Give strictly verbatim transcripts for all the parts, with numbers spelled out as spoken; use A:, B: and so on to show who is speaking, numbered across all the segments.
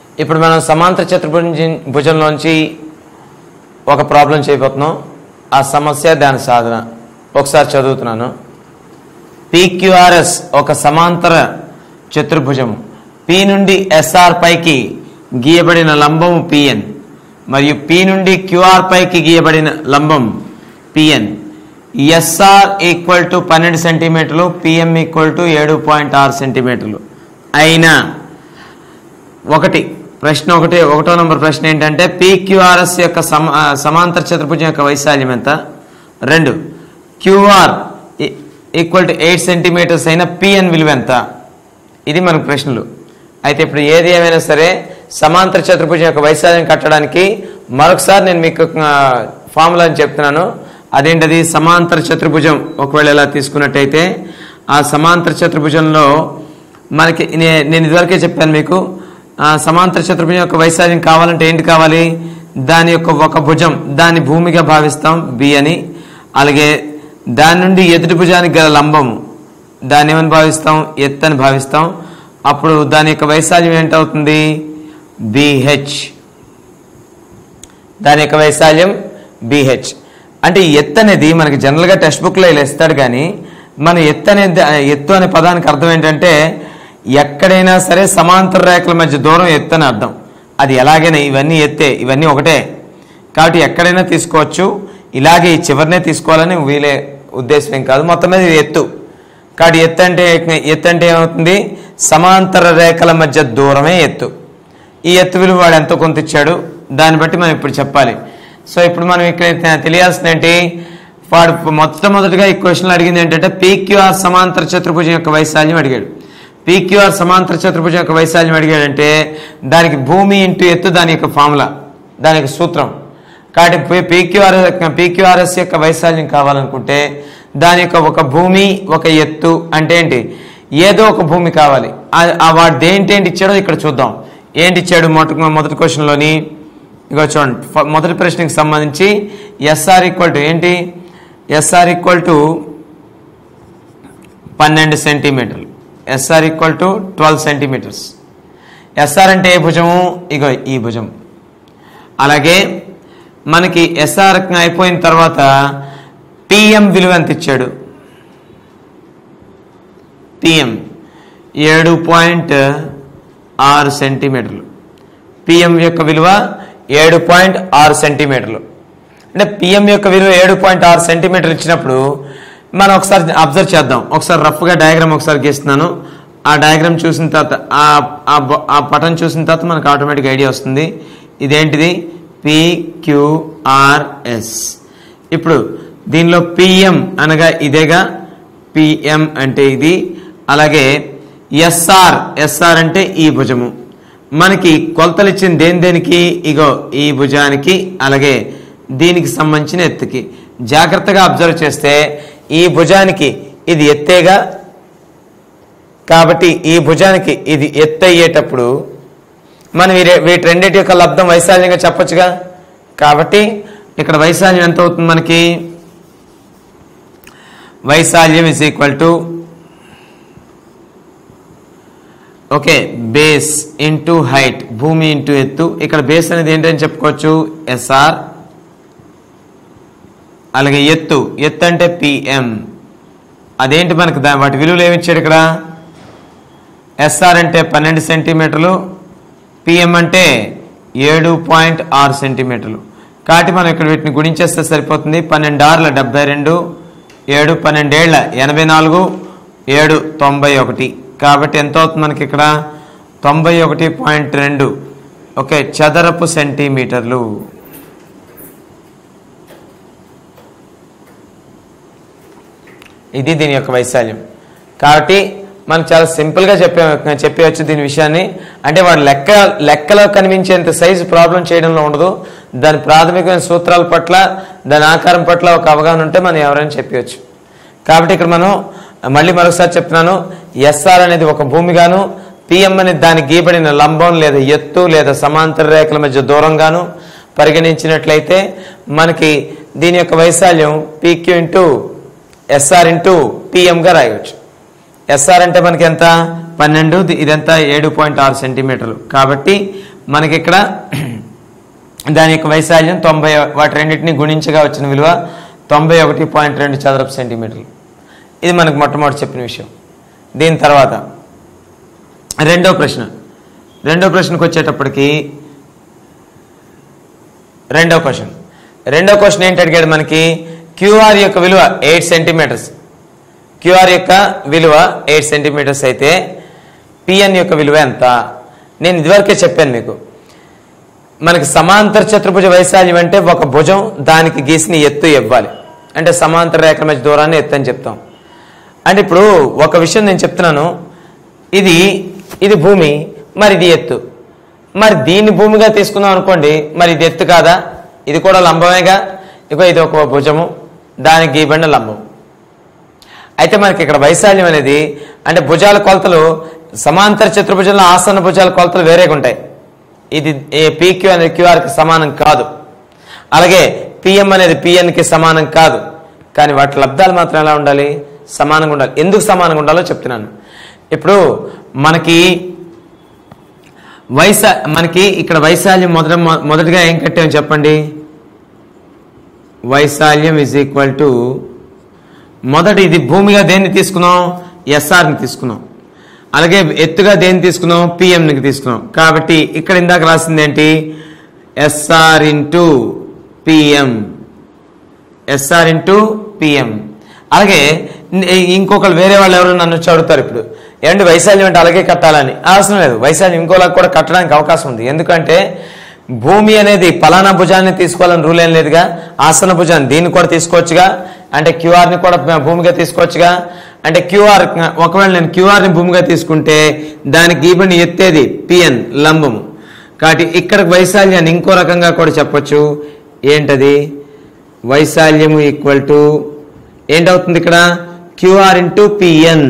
A: ఇప్పుడు మనం సమాంతర చతుర్భుజం భుజంలోంచి ఒక ప్రాబ్లం చేయబోతున్నాం. ఆ సమస్య దాని సాధన ఒకసారి చదువుతున్నాను. పీక్యూఆర్ఎస్ ఒక సమాంతర చతుర్భుజం. పి నుండి ఎస్ఆర్ పైకి గీయబడిన లంబము పిఎన్ మరియు పి నుండి క్యూఆర్ పైకి గీయబడిన లంబం పిఎన్. ఎస్ఆర్ ఈక్వల్ టు పన్నెండు సెంటీమీటర్లు, పిఎం ఈక్వల్ టు ఏడు పాయింట్ ఆరు సెంటీమీటర్లు అయినా ఒకటి ప్రశ్న ఒకటి ఒకటో నంబర్ ప్రశ్న ఏంటంటే పీక్యూఆర్ఎస్ యొక్క సమా సమాంతర చతుర్భుజం యొక్క వైశాల్యం ఎంత? రెండు, QR equal to eight centimeters అయిన పిఎన్ విలువ ఎంత? ఇది మనకు ప్రశ్నలు. అయితే ఇప్పుడు ఏది ఏమైనా సరే సమాంతర చతుర్భుజం యొక్క వైశాల్యం కట్టడానికి మరొకసారి నేను మీకు ఫార్ములా అని చెప్తున్నాను. అదేంటది? సమాంతర చతుర్భుజం ఒకవేళ ఎలా తీసుకున్నట్టయితే ఆ సమాంతర చతుర్భుజంలో మనకి నేను ఇదివరకే చెప్పాను మీకు, సమాంతర చతుర్భుజం యొక్క వైశాల్యం కావాలంటే ఏంటి కావాలి? దాని యొక్క ఒక భుజం దాన్ని భూమిగా భావిస్తాం బి అని, అలాగే దాని నుండి ఎదుటి భుజానికి గల లంబము దాన్ని ఏమని భావిస్తాం? ఎత్ అని భావిస్తాం. అప్పుడు దాని యొక్క వైశాల్యం ఏంటవుతుంది? బిహెచ్. దాని యొక్క వైశాల్యం బిహెచ్. అంటే ఎత్ అనేది మనకి జనరల్గా టెక్స్ట్ బుక్లో ఇలా ఇస్తాడు, కానీ మన ఎత్ అనేది ఎత్తు అనే పదానికి అర్థం ఏంటంటే ఎక్కడైనా సరే సమాంతర రేఖల మధ్య దూరం ఎత్తు అని అర్థం. అది ఎలాగైనా ఇవన్నీ ఎత్తే, ఇవన్నీ ఒకటే కాబట్టి ఎక్కడైనా తీసుకోవచ్చు. ఇలాగే ఈ చివరినే తీసుకోవాలని వీలే ఉద్దేశం ఏం కాదు. మొత్తం మీద ఇది ఎత్తు. కాబట్టి ఎత్తు అంటే ఎత్తు అంటే ఏమవుతుంది? సమాంతర రేఖల మధ్య దూరమే ఎత్తు. ఈ ఎత్తు విలువ వాడు ఎంతో కొంత ఇచ్చాడు, దాన్ని బట్టి మనం ఇప్పుడు చెప్పాలి. సో ఇప్పుడు మనం ఇక్కడ తెలియాల్సింది ఏంటి? వాడు మొట్టమొదటిగా ఈ క్వశ్చన్లు అడిగింది ఏంటంటే పీక్యూఆర్ సమాంతర చతుర్భుజం యొక్క వైశాల్యం అడిగాడు. పీక్యూఆర్ సమాంతర చతుర్భుజం యొక్క వైశాల్యం అడిగాడంటే దానికి భూమి ఇంటూ ఎత్తు దాని యొక్క ఫార్ములా, దాని యొక్క సూత్రం. కాబట్టి పీక్యూఆర్ పీక్యూఆర్ఎస్ యొక్క వైశాల్యం కావాలనుకుంటే దాని యొక్క ఒక భూమి ఒక ఎత్తు అంటే ఏంటి? ఏదో ఒక భూమి కావాలి. వాడు దేంటేంటి ఇచ్చాడో ఇక్కడ చూద్దాం. ఏంటి ఇచ్చాడు? మొదటి మొదటి క్వశ్చన్లోని ఇక చూడండి, మొదటి ప్రశ్నకి సంబంధించి ఎస్ఆర్ ఈక్వల్ టు ఏంటి? ఎస్ఆర్ ఈక్వల్ టు పన్నెండు సెంటీమీటర్లు. SR equal to twelve centimeters. SR అంటే ఏ భుజము? ఇగో ఈ భుజం. అలాగే మనకి ఎస్ఆర్ అయిపోయిన తర్వాత పిఎం విలువ ఎంత ఇచ్చాడు? పిఎం ఏడు పాయింట్ ఆరు సెంటీమీటర్లు. పిఎం యొక్క విలువ ఏడు పాయింట్ ఆరు సెంటీమీటర్లు. అంటే పిఎం యొక్క విలువ ఏడు పాయింట్ ఆరు సెంటీమీటర్లు ఇచ్చినప్పుడు మనం ఒకసారి అబ్జర్వ్ చేద్దాం. ఒకసారి రఫ్గా డయాగ్రామ్ ఒకసారి గీస్తున్నాను. ఆ డయాగ్రామ్ చూసిన తర్వాత ఆ పటం చూసిన తర్వాత మనకు ఆటోమేటిక్ ఐడియా వస్తుంది. ఇదేంటిది? పిక్యూఆర్ఎస్. ఇప్పుడు దీనిలో పిఎం అనగా ఇదేగా, పిఎం అంటే ఇది. అలాగే ఎస్ఆర్, ఎస్ఆర్ అంటే ఈ భుజము. మనకి కొలతలు ఇచ్చిన దేని దేనికి? ఇగో ఈ భుజానికి అలాగే దీనికి సంబంధించిన ఎత్తుకి. జాగ్రత్తగా అబ్జర్వ్ చేస్తే ఈ భుజానికి ఇది ఎత్తేగా, కాబట్టి ఈ భుజానికి ఇది ఎత్తు అయ్యేటప్పుడు మనం వీటి రెండింటి యొక్క లబ్ధం వైశాల్యంగా చెప్పొచ్చుగా. కాబట్టి ఇక్కడ వైశాల్యం ఎంత అవుతుంది మనకి? వైశాల్యం is equal to okay base into height, భూమి ఇంటూ ఎత్తు. ఇక్కడ బేస్ అనేది ఏంటని చెప్పుకోవచ్చు? ఎస్ఆర్. అలాగే ఎత్తు, ఎత్తు అంటే పిఎం. అదేంటి మనకు వాటి విలువలు ఏమిచ్చాడు ఇక్కడ? ఎస్ఆర్ అంటే పన్నెండు సెంటీమీటర్లు, పిఎం అంటే ఏడు పాయింట్ ఆరు సెంటీమీటర్లు. కాబట్టి మనం ఇక్కడ వీటిని గుణించేస్తే సరిపోతుంది. పన్నెండు ఆరుల డెబ్బై రెండు, ఏడు పన్నెండేళ్ల ఎనభై నాలుగు, ఏడు తొంభై ఒకటి. కాబట్టి ఎంత అవుతుంది మనకి ఇక్కడ? తొంభై ఒకటి పాయింట్ రెండు ఓకే చదరపు సెంటీమీటర్లు. ఇది దీని యొక్క వైశాల్యం. కాబట్టి మనం చాలా సింపుల్గా చెప్పే చెప్పవచ్చు దీని విషయాన్ని. అంటే వాడు లెక్క లెక్కలో కనిపించేంత సైజు ప్రాబ్లం చేయడంలో ఉండదు. దాని ప్రాథమికమైన సూత్రాల పట్ల దాని ఆకారం పట్ల ఒక అవగాహన ఉంటే మనం ఎవరైనా చెప్పవచ్చు. కాబట్టి ఇక్కడ మనం మళ్ళీ మరొకసారి చెప్తున్నాను, ఎస్ఆర్ అనేది ఒక భూమిగాను, పిఎం అనేది దానికి గీయబడిన లంబం లేదా ఎత్తు లేదా సమాంతర రేఖల మధ్య దూరంగాను పరిగణించినట్లయితే మనకి దీని యొక్క వైశాల్యం పీక్యూ ఇంటూ ఎస్ఆర్ ఇంటూ పిఎంగా రాయవచ్చు. ఎస్ఆర్ అంటే మనకి ఎంత? పన్నెండు, ఇదంతా ఏడు పాయింట్ ఆరు సెంటీమీటర్లు. కాబట్టి మనకి ఇక్కడ దాని యొక్క వైశాల్యం తొంభై, వాటి రెండింటిని గుణించగా వచ్చిన విలువ తొంభై ఒకటి పాయింట్ రెండు చదరపు సెంటీమీటర్లు. ఇది మనకు మొట్టమొదటి చెప్పిన విషయం. దీని తర్వాత రెండో ప్రశ్న రెండో ప్రశ్నకు వచ్చేటప్పటికి రెండో క్వశ్చన్ రెండో క్వశ్చన్ ఏంటి అడిగాడు మనకి, క్యూఆర్ యొక్క విలువ ఎయిట్ సెంటీమీటర్స్ క్యూఆర్ యొక్క విలువ ఎయిట్ సెంటీమీటర్స్ అయితే పిఎన్ యొక్క విలువ ఎంత? నేను ఇదివరకే చెప్పాను మీకు, మనకి సమాంతర చతుర్భుజ వైశాల్యం అంటే ఒక భుజం దానికి గీసిన ఎత్తు ఇవ్వాలి, అంటే సమాంతర రేఖల మధ్య దూరాన్ని ఎత్తు అని చెప్తాం. అంటే ఇప్పుడు ఒక విషయం నేను చెప్తున్నాను, ఇది ఇది భూమి, మరి ఇది ఎత్తు, మరి దీన్ని భూమిగా తీసుకుందాం అనుకోండి, మరి ఇది ఎత్తు కాదా? ఇది కూడా లంబమేగా. ఇగో ఇది ఒక భుజము, దానికి గీయబడిన లంబం. అయితే మనకి ఇక్కడ వైశాల్యం అనేది అంటే భుజాల కొలతలు సమాంతర చతుర్భుజంలో ఆసన్న భుజాల కొలతలు వేరేగా ఉంటాయి. ఇది పీక్యూ అనేది క్యూఆర్కి సమానం కాదు, అలాగే పిఎం అనేది పిఎన్కి సమానం కాదు. కానీ వాటి లబ్ధాలు మాత్రం ఎలా ఉండాలి? సమానంగా ఉండాలి. ఎందుకు సమానంగా ఉండాలో చెప్తున్నాను. ఇప్పుడు మనకి వైశా మనకి ఇక్కడ వైశాల్యం మొదట మొదటిగా ఏం కట్టామని చెప్పండి. వైశాల్యం ఈజ్ ఈక్వల్ టు మొదటి ఇది భూమిగా దేన్ని తీసుకున్నాం? ఎస్ఆర్ని తీసుకున్నాం. అలాగే ఎత్తుగా దేన్ని తీసుకున్నాం? పిఎంకి తీసుకున్నాం. కాబట్టి ఇక్కడ ఇందాక రాసింది ఏంటి? SR into PM SR into PM. అలాగే ఇంకొకరు వేరే వాళ్ళు ఎవరు నన్ను వచ్చి అడుగుతారు ఇప్పుడు, ఏమంటే వైశాల్యం అంటే అలాగే కట్టాలని. అవసరం లేదు, వైశాల్యం ఇంకోలా కూడా కట్టడానికి అవకాశం ఉంది. ఎందుకంటే భూమి అనేది పలానా భుజాన్ని తీసుకోవాలని రూల్ ఏం లేదుగా. ఆసన భుజాన్ని దీన్ని కూడా తీసుకోవచ్చుగా, అంటే క్యూఆర్ని కూడా భూమిగా తీసుకోవచ్చుగా. అంటే క్యూఆర్ ఒకవేళ నేను క్యూఆర్ని భూమిగా తీసుకుంటే దానికి గీబడిని ఎత్తేది పిఎన్ లంబము. కాబట్టి ఇక్కడ వైశాల్యాన్ని ఇంకో రకంగా కూడా చెప్పొచ్చు. ఏంటది? వైశాల్యము ఈక్వల్ టు ఏంటవుతుంది ఇక్కడ? QR into PN.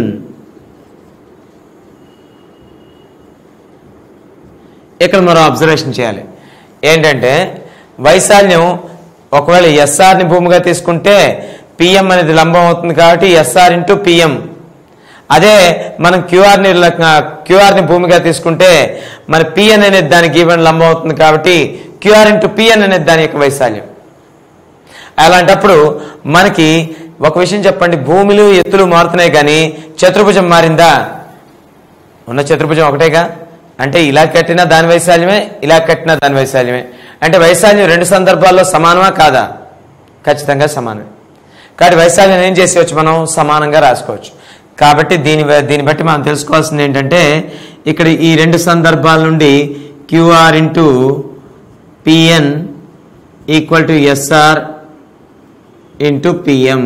A: ఇక్కడ మరో అబ్జర్వేషన్ చేయాలి. ఏంటంటే వైశాల్యం ఒకవేళ ఎస్ఆర్ని భూమిగా తీసుకుంటే పిఎం అనేది లంబం అవుతుంది, కాబట్టి ఎస్ఆర్ ఇంటూ పిఎం. అదే మనం క్యూఆర్ని క్యూఆర్ని భూమిగా తీసుకుంటే మన పిఎన్ అనేది దానికి ఈవెన్ లంబం అవుతుంది, కాబట్టి క్యూఆర్ ఇంటూ పిఎన్ అనేది దాని యొక్క వైశాల్యం. అలాంటప్పుడు మనకి ఒక విషయం చెప్పండి, భూములు ఎత్తులు మారుతున్నాయి కానీ చతుర్భుజం మారిందా? ఉన్న చతుర్భుజం ఒకటేగా. అంటే ఇలా కట్టినా దాని వైశాల్యమే, ఇలా కట్టినా దాని వైశాల్యమే. అంటే వైశాల్యం రెండు సందర్భాల్లో సమానమా కాదా? ఖచ్చితంగా సమానమే. కాబట్టి వైశాల్యం ఏం చేసేవచ్చు? మనం సమానంగా రాసుకోవచ్చు. కాబట్టి దీని దీన్ని బట్టి మనం తెలుసుకోవాల్సింది ఏంటంటే ఇక్కడ ఈ రెండు సందర్భాల నుండి QR into PN equal to SR into PM.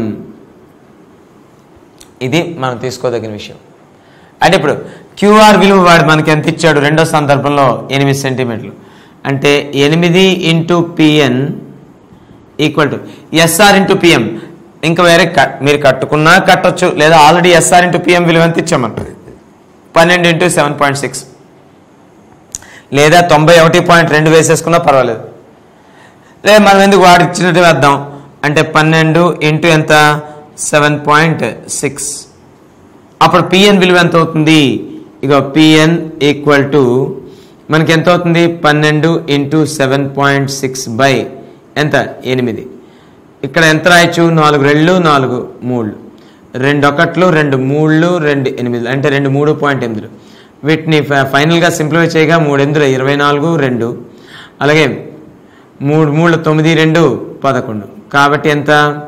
A: ఇది మనం తీసుకోదగిన విషయం. అంటే ఇప్పుడు క్యూఆర్ విలువ వాడు మనకి ఎంత ఇచ్చాడు? రెండో సందర్భంలో ఎనిమిది సెంటీమీటర్లు. అంటే ఎనిమిది into PN equal to SR into PM. ఇంకా వేరే మీరు కట్టుకున్నా కట్టొచ్చు, లేదా ఆల్రెడీ ఎస్ఆర్ ఇంటూ పిఎం విలువ ఎంత ఇచ్చామంటారు? పన్నెండు ఇంటూ సెవెన్ పాయింట్ సిక్స్ లేదా తొంభై ఒకటి పాయింట్ రెండు వేసేసుకున్నా పర్వాలేదు. లేదా మనం ఎందుకు వాడు ఇచ్చినట్టు వేద్దాం అంటే పన్నెండు ఇంటూ ఎంత? Seven point six. అప్పుడు పిఎన్ విలువ ఎంత అవుతుంది? ఇక పిఎన్ ఈక్వల్ టు మనకి ఎంత అవుతుంది? పన్నెండు into seven point six by ఎంత? ఎనిమిది. ఇక్కడ ఎంత రాయొచ్చు? నాలుగు రెండు నాలుగు మూడు, రెండు ఒకట్లు రెండు మూడు రెండు ఎనిమిది, అంటే రెండు మూడు పాయింట్ ఎనిమిది. వీటిని ఫైనల్గా సింప్లిఫై చేయగా మూడు ఎనిమిది ఇరవై నాలుగు రెండు, అలాగే మూడు మూడు తొమ్మిది రెండు పదకొండు. కాబట్టి ఎంత?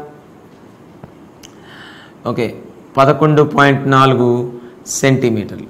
A: ఓకే, పదకొండు పాయింట్ నాలుగు సెంటీమీటర్లు.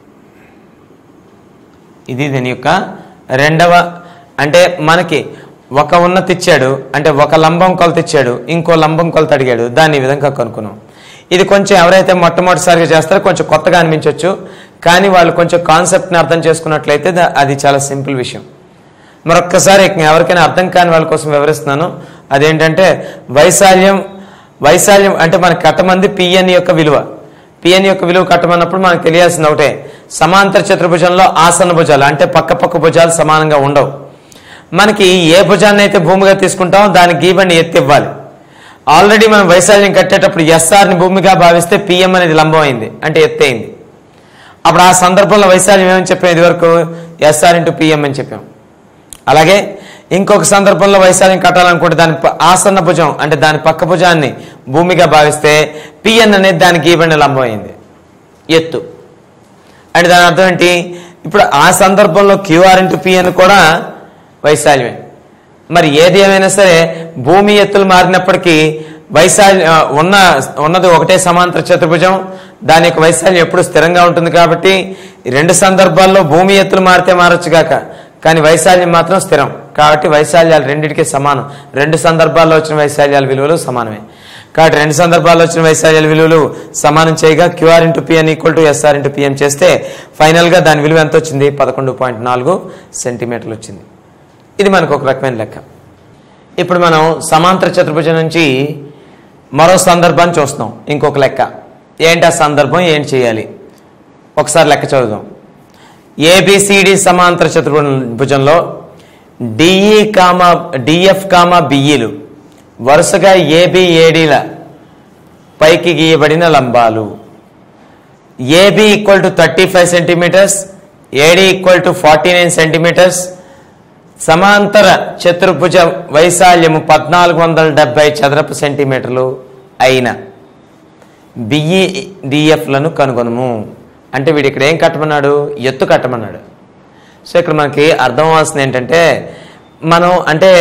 A: ఇది దీని యొక్క రెండవ. అంటే మనకి ఒక ఉన్నతి ఇచ్చాడు, అంటే ఒక లంబం కొలత ఇచ్చాడు, ఇంకో లంబం కొలత అడిగాడు, దాన్ని ఈ విధంగా కనుక్కున్నాం. ఇది కొంచెం ఎవరైతే మొట్టమొదటిసారిగా చేస్తారో కొంచెం కొత్తగా అనిపించవచ్చు, కానీ వాళ్ళు కొంచెం కాన్సెప్ట్ని అర్థం చేసుకున్నట్లయితే అది చాలా సింపుల్ విషయం. మరొక్కసారి ఎవరికైనా అర్థం కాని వాళ్ళ కోసం వివరిస్తున్నాను. అదేంటంటే వైశాల్యం వైశాల్యం అంటే మనకి కట్టమంది పిఎన్ యొక్క విలువ. పిఎన్ యొక్క విలువ కట్టమన్నప్పుడు మనకు తెలియాల్సింది ఒకటే, సమాంతర చతుర్భుజంలో ఆసన భుజాలు అంటే పక్క పక్క భుజాలు సమానంగా ఉండవు. మనకి ఏ భుజాన్ని అయితే భూమిగా తీసుకుంటామో దానికి గీబండి ఎత్తి ఇవ్వాలి. ఆల్రెడీ మనం వైశాల్యం కట్టేటప్పుడు ఎస్ఆర్ని భూమిగా భావిస్తే పిఎం అనేది లంబం అయింది, అంటే ఎత్తు అయింది. అప్పుడు ఆ సందర్భంలో వైశాల్యం ఏమని చెప్పాం ఇదివరకు? ఎస్ఆర్ ఇంటూ పిఎం అని చెప్పాం. అలాగే ఇంకొక సందర్భంలో వైశాల్యం కట్టాలనుకుంటే దాని ఆసన్న భుజం అంటే దాని పక్క భుజాన్ని భూమిగా భావిస్తే పిఎన్ అనేది దానికి గీయబడిన లంబం అయింది, ఎత్తు. అంటే దాని అర్థం ఏంటి? ఇప్పుడు ఆ సందర్భంలో క్యూఆర్ ఇంటూ పిఎన్ కూడా వైశాల్యమే. మరి ఏది ఏమైనా సరే భూమి ఎత్తులు మారినప్పటికీ వైశాల్యం ఉన్న ఉన్నది ఒకటే సమాంతర చతుర్భుజం, దాని యొక్క వైశాల్యం ఎప్పుడు స్థిరంగా ఉంటుంది. కాబట్టి రెండు సందర్భాల్లో భూమి ఎత్తులు మారితే మారొచ్చుగాక, కానీ వైశాల్యం మాత్రం స్థిరం. కాబట్టి వైశాల్యాలు రెండింటికి సమానం. రెండు సందర్భాల్లో వచ్చిన వైశాల్యాల విలువలు సమానమే. కాబట్టి రెండు సందర్భాల్లో వచ్చిన వైశాల్యాల విలువలు సమానం చేయగా QR into PN equal to SR into PM చేస్తే ఫైనల్గా దాని విలువ ఎంత వచ్చింది? పదకొండు పాయింట్ నాలుగు సెంటీమీటర్లు వచ్చింది. ఇది మనకు ఒక రకమైన లెక్క. ఇప్పుడు మనం సమాంతర చతుర్భుజం నుంచి మరో సందర్భాన్ని చూస్తున్నాం, ఇంకొక లెక్క. ఏంటి ఆ సందర్భం, ఏం చేయాలి? ఒకసారి లెక్క చదువుదాం. ఏబిసిడి సమాంతర చతుర్భుజంలో డిఈ కామా డిఎఫ్ కామా బిఈలు వరుసగా ఏబిఏడిల పైకి గీయబడిన లంబాలు. AB equal to thirty five centimeters, AD equal to forty nine centimeters. సమాంతర చతుర్భుజ వైశాల్యము పద్నాలుగు వందల డెబ్బై చదరపు సెంటీమీటర్లు అయిన బిఈ డిఎఫ్లను కనుగొనము. అంటే వీడు ఇక్కడ ఏం కట్టమన్నాడు? ఎత్తు కట్టమన్నాడు. సో ఇక్కడ మనకి అర్థం అవ్వాల్సింది ఏంటంటే, మనం అంటే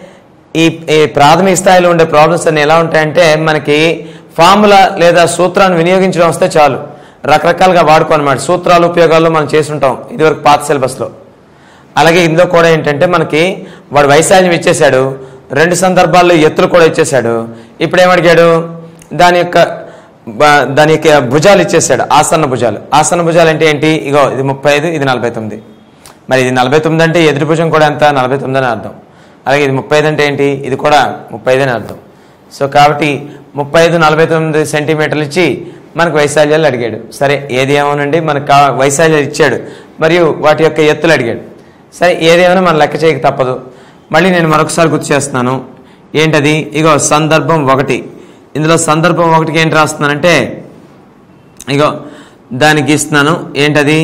A: ఈ ఈ ప్రాథమిక స్థాయిలో ఉండే ప్రాబ్లమ్స్ అన్ని ఎలా ఉంటాయంటే, మనకి ఫార్ములా లేదా సూత్రాన్ని వినియోగించడం వస్తే చాలు, రకరకాలుగా వాడుకోనమాట. సూత్రాలు ఉపయోగాల్లో మనం చేస్తుంటాం ఇదివరకు పాత సిలబస్లో. అలాగే ఇందులో కూడా ఏంటంటే మనకి వాడు వైశాల్యం ఇచ్చేశాడు, రెండు సందర్భాల్లో ఎత్తులు కూడా ఇచ్చేశాడు. ఇప్పుడు ఏమడిగాడు? దాని యొక్క దాని యొక్క భుజాలు ఇచ్చేసాడు, ఆసన్న భుజాలు. ఆసన్న భుజాలు అంటే ఏంటి? ఇగో ఇది ముప్పై ఐదు, ఇది నలభై తొమ్మిది. మరి ఇది నలభై తొమ్మిది అంటే ఎదుటి భుజం కూడా ఎంత? నలభై తొమ్మిది అని అర్థం. అలాగే ఇది ముప్పై ఐదు అంటే ఏంటి? ఇది కూడా ముప్పై ఐదు అని అర్థం. సో కాబట్టి ముప్పై ఐదు నలభై తొమ్మిది సెంటీమీటర్లు ఇచ్చి మనకు వైశాల్యాలు అడిగాడు. సరే, ఏది ఏమోనండి మనకు కా వైశాల్యాలు ఇచ్చాడు, మరియు వాటి యొక్క ఎత్తులు అడిగాడు. సరే, ఏదేమైనా మనం లెక్క చేయక తప్పదు. మళ్ళీ నేను మరొకసారి గుర్తు చేస్తున్నాను. ఏంటది? ఇగో సందర్భం ఒకటి. ఇందులో సందర్భం ఒకటికి ఏంటి రాస్తున్నానంటే, ఇగో దానికి ఇస్తున్నాను. ఏంటది?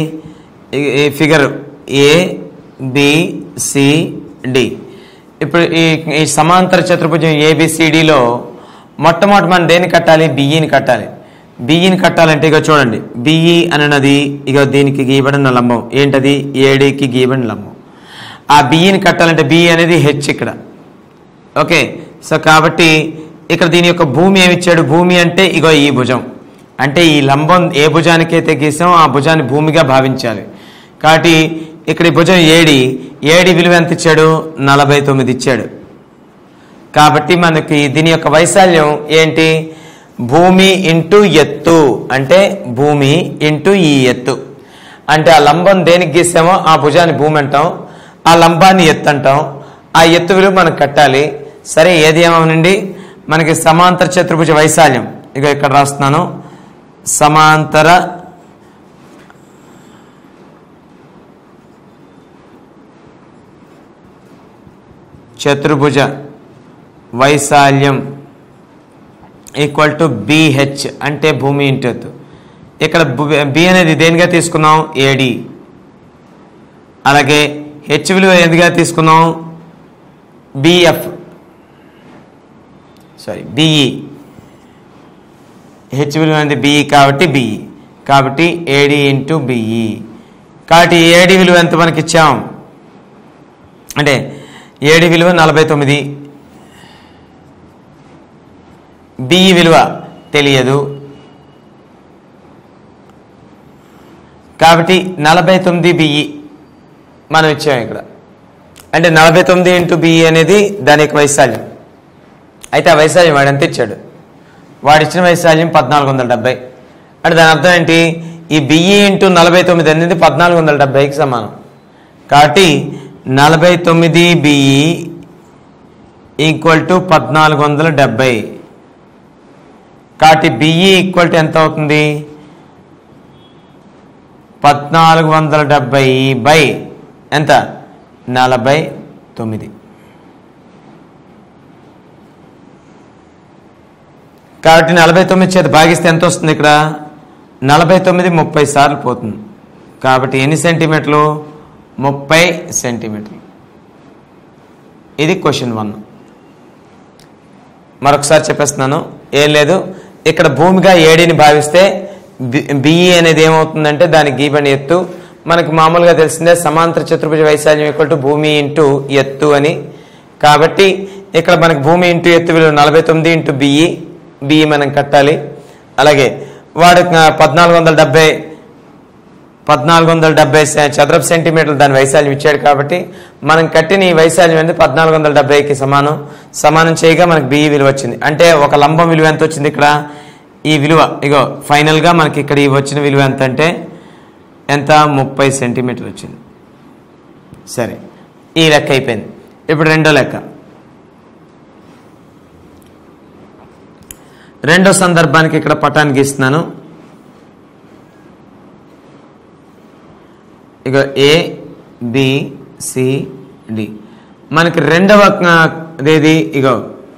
A: ఈ figure A B C D. ఇప్పుడు ఈ ఈ సమాంతర చతుర్భుజం ఏబిసిడిలో మొట్టమొదటి మనం దేన్ని కట్టాలి? బిఈని కట్టాలి. బిఈని కట్టాలంటే ఇక చూడండి, బిఈ అన్నది ఇక దీనికి గీయబడిన లంబం. ఏంటది? ఏడికి గీయబడిన లంబం. ఆ బిఈని కట్టాలంటే బిఈ అనేది హెచ్ ఇక్కడ. ఓకే, సో కాబట్టి ఇక్కడ దీని యొక్క భూమి ఏమిచ్చాడు? భూమి అంటే ఇగో ఈ భుజం. అంటే ఈ లంబం ఏ భుజానికి అయితే గీసామో ఆ భుజాన్ని భూమిగా భావించాలి. కాబట్టి ఇక్కడ ఈ భుజం ఏడి, ఏడి విలువ ఎంత ఇచ్చాడు? నలభై తొమ్మిది ఇచ్చాడు. కాబట్టి మనకి దీని యొక్క వైశాల్యం ఏంటి? భూమి ఇంటూ ఎత్తు, అంటే భూమి ఇంటూ ఈ ఎత్తు. అంటే ఆ లంబం దేనికి గీసామో ఆ భుజాన్ని భూమి అంటాం, ఆ లంబాన్ని ఎత్తు అంటాం. ఆ ఎత్తు విలువ మనకు కట్టాలి. సరే, ఏది ఏమోనండి మనకి సమాంతర చతుర్భుజ వైశాల్యం ఇక ఇక్కడ రాస్తున్నాను. సమాంతర చతుర్భుజ వైశాల్యం ఈక్వల్ టు బిహెచ్, అంటే భూమి ఇంటూ ఎత్తు. ఇక్కడ బి అనేది దేనిగా తీసుకున్నాం? ఏడి. అలాగే హెచ్ విలువ ఎందుగా తీసుకున్నాం? BF sorry BE. హెచ్ విలువ అనేది బిఈ కాబట్టి బిఈ, కాబట్టి ఏడి ఇంటూ బిఈ. కాబట్టి ఏడి విలువ ఎంత మనకి ఇచ్చాం అంటే ఏడి విలువ నలభై తొమ్మిది, బిఈ విలువ తెలియదు. కాబట్టి నలభై తొమ్మిది బిఈ మనం ఇచ్చాం ఇక్కడ. అంటే నలభై తొమ్మిది ఇంటూ బిఈ అనేది దాని యొక్క వైశాల్యం. అయితే ఆ వైశాల్యం వాడు ఎంత ఇచ్చాడు? వాడిచ్చిన వైశాల్యం పద్నాలుగు వందల డెబ్బై. అంటే దాని అర్థం ఏంటి? ఈ బిఈ ఇంటూ నలభై తొమ్మిది అనేది పద్నాలుగు వందల డెబ్బైకి సమానం. కాబట్టి నలభై తొమ్మిది బిఈ ఈక్వల్ టు పద్నాలుగు వందల డెబ్బై. కాబట్టి బిఈ ఈక్వల్ టు ఎంత అవుతుంది? పద్నాలుగు వందల డెబ్బై బై ఎంత? నలభై తొమ్మిది. కాబట్టి నలభై తొమ్మిది చేత భాగిస్తే ఎంత వస్తుంది? ఇక్కడ నలభై తొమ్మిది ముప్పై సార్లు పోతుంది. కాబట్టి ఎన్ని సెంటీమీటర్లు? ముప్పై సెంటీమీటర్లు. ఇది క్వశ్చన్ వన్. మరొకసారి చెప్పేస్తున్నాను, ఏం లేదు, ఇక్కడ భూమిగా ఏడీని భావిస్తే బిఈ అనేది ఏమవుతుందంటే దానికి గీబడిన ఎత్తు. మనకు మామూలుగా తెలిసిందే సమాంతర చతుర్భుజ వైశాల్యం ఈక్వల్ టు భూమి ఇంటూ ఎత్తు అని. కాబట్టి ఇక్కడ మనకి భూమి ఇంటూ ఎత్తు విలువ నలభై తొమ్మిది ఇంటూ బిఈ. బిఈ మనం కట్టాలి. అలాగే వాడు పద్నాలుగు వందల డెబ్బై పద్నాలుగు వందల డెబ్బై చదరపు సెంటీమీటర్లు దాని వైశాల్యం ఇచ్చాడు. కాబట్టి మనం కట్టిన ఈ వైశాల్యం అనేది పద్నాలుగు వందల డెబ్బైకి సమానం. సమానం చేయగా మనకి బిఈ విలువ వచ్చింది. అంటే ఒక లంబం విలువ ఎంత వచ్చింది ఇక్కడ? ఈ విలువ ఇగో ఫైనల్గా మనకి ఇక్కడ ఈ వచ్చిన విలువ ఎంత అంటే ఎంత? ముప్పై సెంటీమీటర్లు వచ్చింది. సరే, ఈ లెక్క అయిపోయింది. ఇప్పుడు రెండో లెక్క. రెండో సందర్భానికి ఇక్కడ పటాన్ని గీస్తున్నాను. ఇక ఏ బి సి డి. మనకి రెండవ అదేది ఇగో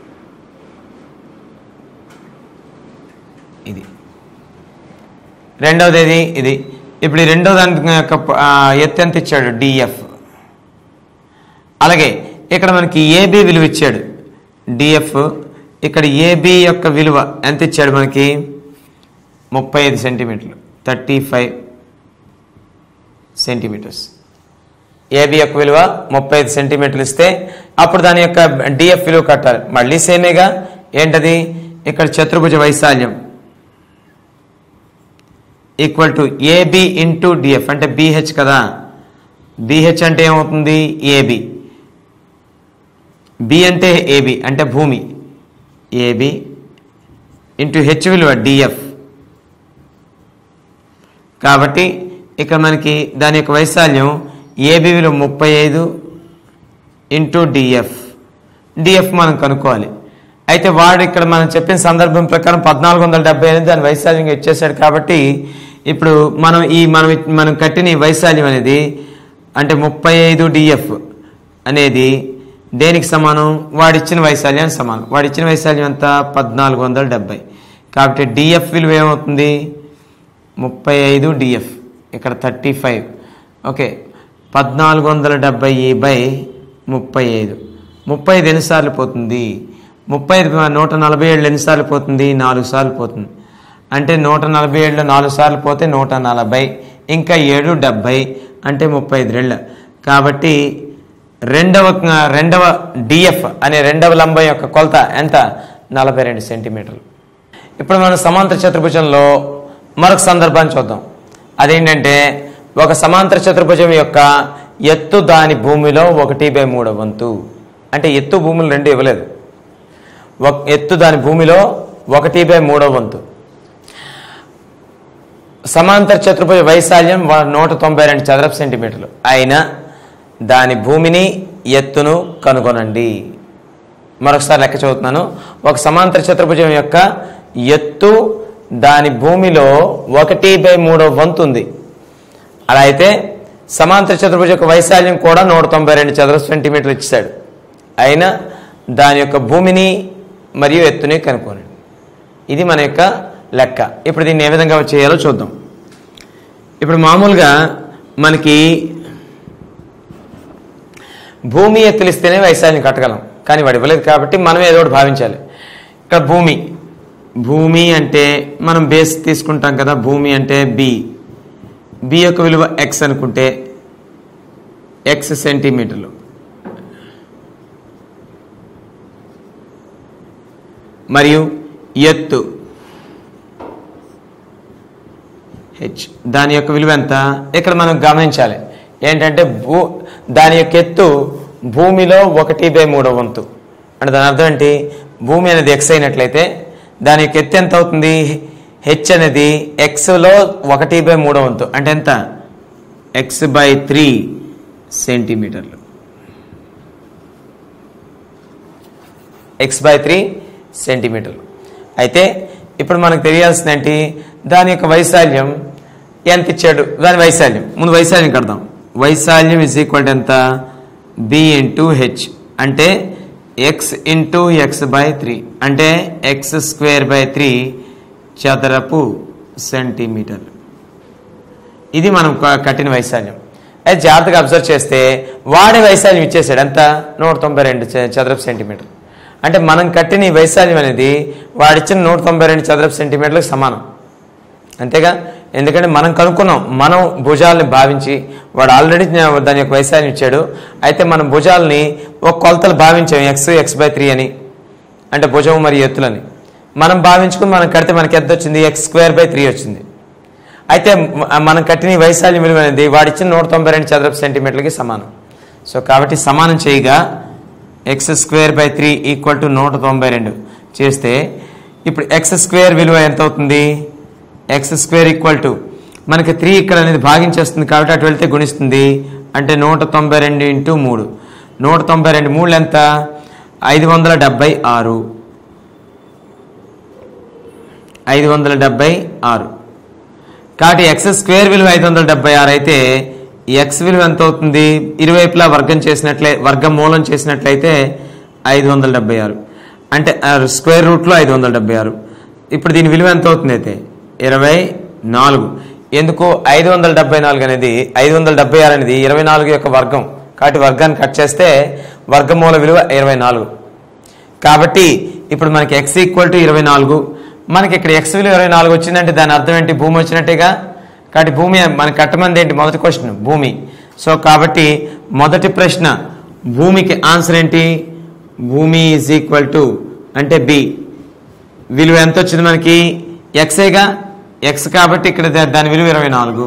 A: ఇది రెండవది ఏది? ఇది. ఇప్పుడు ఈ రెండో దాని యొక్క ఎత్తు ఎంత ఇచ్చాడు? డిఎఫ్. అలాగే ఇక్కడ మనకి ఏబి విలువ ఇచ్చాడు డిఎఫ్. ఇక్కడ ఏబి యొక్క విలువ ఎంత ఇచ్చాడు మనకి? ముప్పై ఐదు సెంటీమీటర్లు, థర్టీ ఫైవ్ సెంటీమీటర్స్. ఏబి యొక్క విలువ ముప్పై ఐదు సెంటీమీటర్లు ఇస్తే అప్పుడు దాని యొక్క డిఎఫ్ విలువ కట్టాలి. మళ్ళీ సేమేగా. ఏంటది? ఇక్కడ చతుర్భుజ వైశాల్యం equal to AB into DF అంటే బిహెచ్ కదా. బిహెచ్ అంటే ఏమవుతుంది? ఏబి. బి అంటే ఏబి అంటే భూమి. ఏబి ఇంటూ హెచ్ విలువ డిఎఫ్. కాబట్టి ఇక్కడ మనకి దాని యొక్క వైశాల్యం ఏబి విలువ ముప్పై ఐదు ఇంటూ డిఎఫ్. డిఎఫ్ మనం కనుక్కోవాలి. అయితే వాడు ఇక్కడ మనం చెప్పిన సందర్భం ప్రకారం పద్నాలుగు వందల డెబ్బై అనేది దాని వైశాల్యంగా ఇచ్చేసాడు. కాబట్టి ఇప్పుడు మనం ఈ మనం మనం కట్టిన ఈ వైశాల్యం అనేది అంటే ముప్పై ఐదు డిఎఫ్ అనేది దేనికి సమానం? వాడిచ్చిన వైశాల్యానికి సమానం. వాడిచ్చిన వైశాల్యం ఎంత? పద్నాలుగు వందల డెబ్బై. కాబట్టి డిఎఫ్ విలువ ఏమవుతుంది? ముప్పై ఐదు డిఎఫ్. ఇక్కడ థర్టీ ఫైవ్. ఓకే, పద్నాలుగు వందల డెబ్బై బై ముప్పై ఐదు. ముప్పై ఐదు ఎన్నిసార్లు పోతుంది? ముప్పై ఐదు నూట నలభై ఏళ్ళు ఎన్నిసార్లు పోతుంది? నాలుగు సార్లు పోతుంది. అంటే నూట నలభై ఏళ్ళు నాలుగు సార్లు పోతే నూట నలభై, ఇంకా ఏడు డెబ్బై, అంటే ముప్పై ఐదు రెళ్ళ. కాబట్టి రెండవ రెండవ డిఎఫ్ అనే రెండవ లంబం యొక్క కొలత ఎంత? నలభై రెండు సెంటీమీటర్లు. ఇప్పుడు మనం సమాంతర చతుర్భుజంలో మరొక సందర్భాన్ని చూద్దాం. అదేంటంటే ఒక సమాంతర చతుర్భుజం యొక్క ఎత్తు దాని భూమిలో ఒకటి బై మూడవ వంతు. అంటే ఎత్తు భూములు రెండు ఇవ్వలేదు, ఎత్తు దాని భూమిలో ఒకటి బై మూడవ వంతు. సమాంతర చతుర్భుజ వైశాల్యం నూట తొంభై రెండు చదరపు సెంటీమీటర్లు అయినా దాని భూమిని ఎత్తును కనుగొనండి. మరొకసారి లెక్క చదువుతున్నాను. ఒక సమాంతర చతుర్భుజం యొక్క ఎత్తు దాని భూమిలో ఒకటి బై మూడవ వంతు ఉంది. అలా అయితే సమాంతర చతుర్భుజ యొక్క వైశాల్యం కూడా నూట తొంభై రెండు చదరపు సెంటీమీటర్లు ఇచ్చాడు. అయినా దాని యొక్క భూమిని మరియు ఎత్తుని కనుక్కోండి. ఇది మన యొక్క లెక్క. ఇప్పుడు దీన్ని ఏ విధంగా చేయాలో చూద్దాం. ఇప్పుడు మామూలుగా మనకి భూమి ఎత్తులు ఇస్తేనే వైశాల్యం కట్టగలం, కానీ వాడు ఇవ్వలేదు కాబట్టి మనం ఏదో ఒకటి భావించాలి. ఇక్కడ భూమి భూమి అంటే మనం బేస్ తీసుకుంటాం కదా. భూమి అంటే బి. బి యొక్క విలువ ఎక్స్ అనుకుంటే ఎక్స్ సెంటీమీటర్లు, మరియు ఎత్తు హెచ్, దాని యొక్క విలువ ఎంత? ఇక్కడ మనం గమనించాలి ఏంటంటే భూ దాని యొక్క ఎత్తు భూమిలో ఒకటి బై మూడవ వంతు. అంటే దాని అర్థం ఏంటి? భూమి అనేది ఎక్స్ అయినట్లయితే దాని యొక్క ఎత్తు ఎంత అవుతుంది? హెచ్ అనేది ఎక్స్లో ఒకటి బై మూడవ వంతు. అంటే ఎంత? ఎక్స్ బై త్రీ సెంటీమీటర్లు. ఎక్స్ బై త్రీ సెంటీమీటర్లు. అయితే ఇప్పుడు మనకు తెలియాల్సింది ఏంటి? దాని యొక్క వైశాల్యం ఎంత ఇచ్చాడు? దాని వైశాల్యం ముందు వైశాల్యం కడదాం. వైశాల్యం ఇజ్ ఈక్వల్ టు ఎంత? బి ఇంటూ హెచ్ అంటే x into x by three అంటే ఎక్స్ స్క్వేర్ బై త్రీ చదరపు సెంటీమీటర్లు. ఇది మనం కట్టిన వైశాల్యం. అయితే జాగ్రత్తగా అబ్జర్వ్ చేస్తే వాడి వైశాల్యం ఇచ్చేసాడు ఎంత, నూట తొంభై రెండు చదరపు సెంటీమీటర్. అంటే మనం కట్టిన ఈ వైశాల్యం అనేది వాడిచ్చిన నూట తొంభై రెండు చదరపు సెంటీమీటర్లకు సమానం, అంతేగా. ఎందుకంటే మనం కనుక్కున్నాం, మనం భుజాలని భావించి, వాడు ఆల్రెడీ దాని యొక్క వైశాల్యం ఇచ్చాడు. అయితే మనం భుజాలని ఒక కొలతలు భావించాం, ఎక్స్ ఎక్స్ బై త్రీ అని, అంటే భుజం మరియు ఎత్తులని మనం భావించుకుని మనం కడితే మనకి ఎంత వచ్చింది, ఎక్స్ స్క్వేర్ బై త్రీ వచ్చింది. అయితే మనం కట్టిన వైశాల్యం విలువ అనేది వాడిచ్చిన నూట తొంభై రెండు చదరపు సెంటీమీటర్లకి సమానం. సో కాబట్టి సమానం చేయగా x square by three equal to నూట తొంభై రెండు చేస్తే ఇప్పుడు ఎక్స్ స్క్వేర్ విలువ ఎంత అవుతుంది, ఎక్స్ స్క్వేర్ ఈక్వల్ టు మనకి త్రీ ఇక్కడ అనేది భాగించేస్తుంది కాబట్టి అటు వెళ్తే గుణిస్తుంది, అంటే నూట తొంభై రెండు ఇంటూ మూడు, నూట తొంభై రెండు మూడు ఎంత, ఐదు వందల డెబ్బై ఆరు ఐదు వందల డెబ్బై ఆరు కాబట్టి ఎక్స్ స్క్వేర్ విలువ ఐదు వందల డెబ్బై ఆరు అయితే ఎక్స్ విలువ ఎంత అవుతుంది, ఇరువైపులా వర్గం చేసినట్లే వర్గం మూలం చేసినట్లయితే ఐదు వందల డెబ్బై ఆరు అంటే స్క్వేర్ రూట్లో ఐదు వందల డెబ్బై ఆరు. ఇప్పుడు దీని విలువ ఎంత అవుతుంది అయితే ఇరవై నాలుగు. ఎందుకు ఐదు వందల డెబ్బై నాలుగు అనేది ఐదు వందల డెబ్బై ఆరు అనేది ఇరవై నాలుగు యొక్క వర్గం కాబట్టి వర్గాన్ని కట్ చేస్తే వర్గమూల విలువ ఇరవై నాలుగు. కాబట్టి ఇప్పుడు మనకి ఎక్స్ ఈక్వల్ టు ఇరవై నాలుగు, మనకి ఇక్కడ ఎక్స్ విలువ ఇరవై నాలుగు వచ్చిందంటే దాని అర్థం ఏంటి, భూమి వచ్చినట్టేగా. కాబట్టి భూమి మనకి కట్టమంది ఏంటి, మొదటి క్వశ్చన్ భూమి. సో కాబట్టి మొదటి ప్రశ్న భూమికి ఆన్సర్ ఏంటి, భూమి ఈజ్ ఈక్వల్ టు అంటే బి విలువ ఎంత వచ్చింది మనకి, ఎక్సేగా, ఎక్స్ కాబట్టి ఇక్కడ దాని విలువ ఇరవై నాలుగు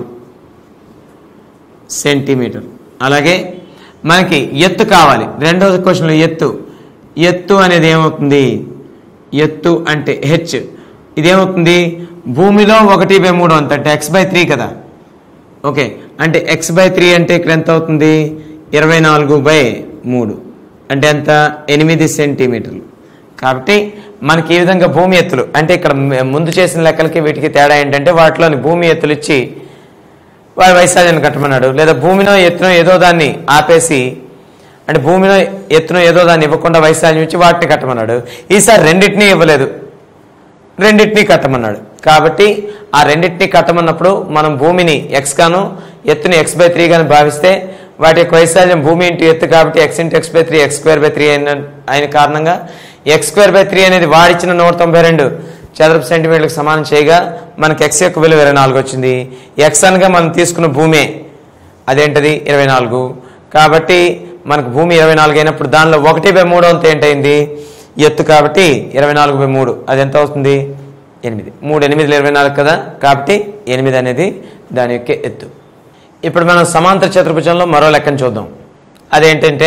A: సెంటీమీటర్. అలాగే మనకి ఎత్తు కావాలి, రెండవ క్వశ్చన్లో ఎత్తు ఎత్తు అనేది ఏమవుతుంది, ఎత్తు అంటే హెచ్, ఇదేమవుతుంది భూమిలో ఒకటి బై మూడు అంత అంటే ఎక్స్ బై త్రీ కదా. ఓకే, అంటే ఎక్స్ బై త్రీ అంటే ఇక్కడ ఎంత అవుతుంది, ఇరవై నాలుగు బై మూడు అంటే ఎంత, ఎనిమిది సెంటీమీటర్లు. కాబట్టి మనకి ఈ విధంగా భూమి ఎత్తులు అంటే ఇక్కడ ముందు చేసిన లెక్కలకి వీటికి తేడా ఏంటంటే వాటిలోని భూమి ఎత్తులు ఇచ్చి వారి వైశాల్యాన్ని కట్టమన్నాడు, లేదా భూమిలో ఎత్తున ఏదో దాన్ని ఆపేసి అంటే భూమిలో ఎత్తున ఏదో దాన్ని ఇవ్వకుండా వైశాల్యం ఇచ్చి వాటిని కట్టమన్నాడు. ఈసారి రెండింటినీ ఇవ్వలేదు, రెండింటినీ కట్టమన్నాడు. కాబట్టి ఆ రెండింటినీ కట్టమన్నప్పుడు మనం భూమిని ఎక్స్ గాను ఎత్తుని ఎక్స్ బై త్రీ గాను భావిస్తే వాటి యొక్క వైశాల్యం భూమి ఇంటూ ఎత్తు కాబట్టి x into x by three x square by three అయిన అయిన కారణంగా ఎక్స్ స్క్వేర్ బై త్రీ అనేది వాడిచ్చిన నూట తొంభై రెండు చదరపు సెంటీమీటర్లకు సమానం చేయగా మనకి ఎక్స్ యొక్క విలువ ఇరవై నాలుగు వచ్చింది. ఎక్స్ అనగా మనం తీసుకున్న భూమే అదేంటది ఇరవై నాలుగు. కాబట్టి మనకు భూమి ఇరవై నాలుగు అయినప్పుడు దానిలో ఒకటి బై మూడు అంత ఏంటైంది ఎత్తు కాబట్టి ఇరవై నాలుగు బై మూడు అది ఎంత అవుతుంది ఎనిమిది. మూడు ఎనిమిదిలో ఇరవై నాలుగు కదా, కాబట్టి ఎనిమిది అనేది దాని యొక్క ఎత్తు. ఇప్పుడు మనం సమాంతర చతుర్భుజంలో మరో లెక్కను చూద్దాం. అదేంటంటే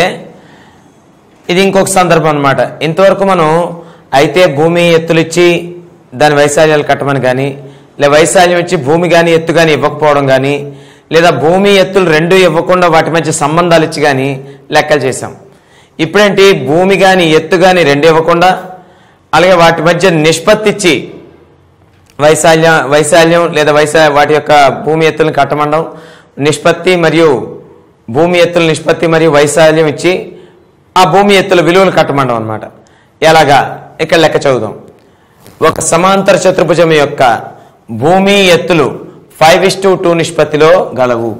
A: ఇది ఇంకొక సందర్భం అనమాట. ఇంతవరకు మనం అయితే భూమి ఎత్తులు ఇచ్చి దాని వైశాల్యాలు కట్టమని కానీ, లేదా వైశాల్యం ఇచ్చి భూమి కానీ ఎత్తు కానీ ఇవ్వకపోవడం కానీ, లేదా భూమి ఎత్తులు రెండు ఇవ్వకుండా వాటి మధ్య సంబంధాలు ఇచ్చి కానీ లెక్కలు చేసాం. ఇప్పుడేంటి భూమి కానీ ఎత్తు కానీ రెండు ఇవ్వకుండా అలాగే వాటి మధ్య నిష్పత్తి ఇచ్చి వైశాల్యం వైశాల్యం లేదా వైశా వాటి యొక్క భూమి ఎత్తులను కట్టమండం, నిష్పత్తి మరియు భూమి ఎత్తుల నిష్పత్తి మరియు వైశాల్యం ఇచ్చి ఆ భూమి ఎత్తుల విలువలు కట్టమండం అనమాట. ఎలాగా ఇక్కడ లెక్క చదువుదాం. ఒక సమాంతర చతుర్భుజం యొక్క భూమి ఎత్తులు ఫైవ్ ఇస్ టు టూ నిష్పత్తిలో గలవు.